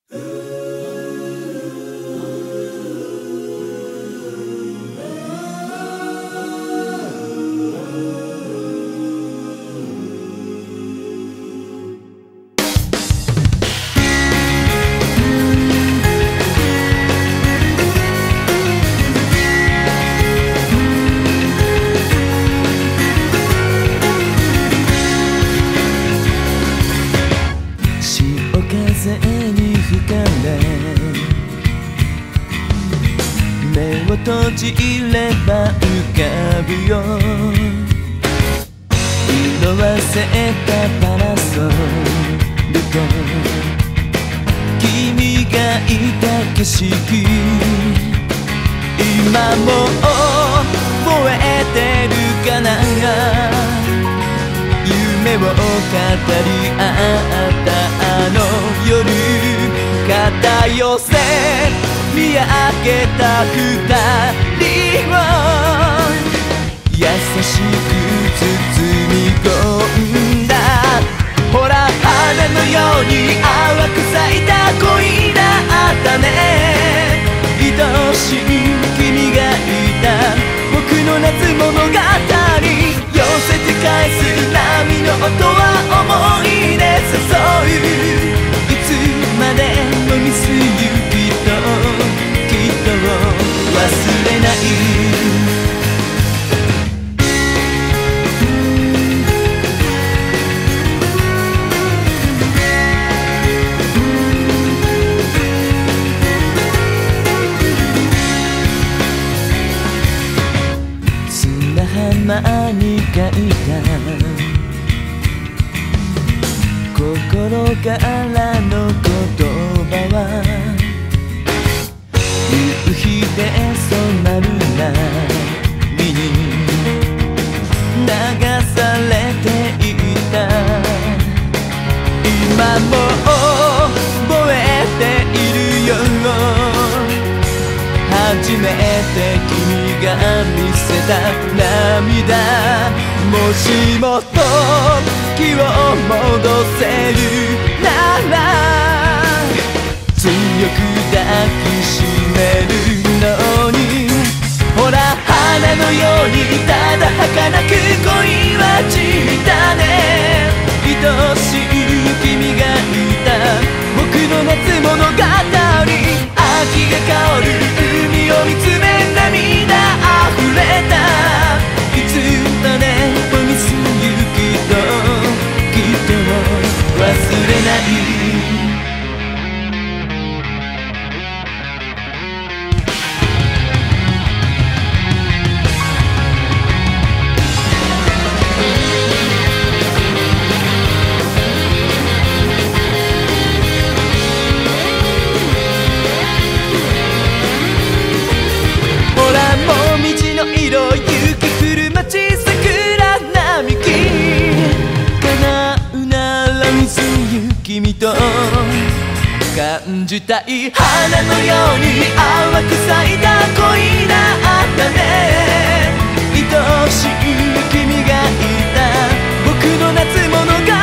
風に吹かれ目を閉じれば浮かぶよ色あせたパラソルと君がいた景色今も覚えてるかな夢を語り合ったあの夜肩寄せ見上げた二人を優しく包み込んだほら花のように淡く咲いた恋だったね愛しい君がいた僕の夏物語寄せて返す波の音は思い出誘ういつまでもミスユきっと忘れない砂浜に書いた心からの言葉は夕日で染まる波に流されていた今も覚えているよ初めて君が見せた涙もしも時を戻せるなら強く抱きしめるのにほら花のようにただ儚く恋は散ったね愛しい君がいた僕の夏物語秋が香る海を見つめ涙溢れたいつまでもミスユきっと忘れないほらもみじの色雪降る街桜並木叶うなら水ゆ君と感じたい花のように淡く咲いた恋だったね愛しい君がいた僕の夏物語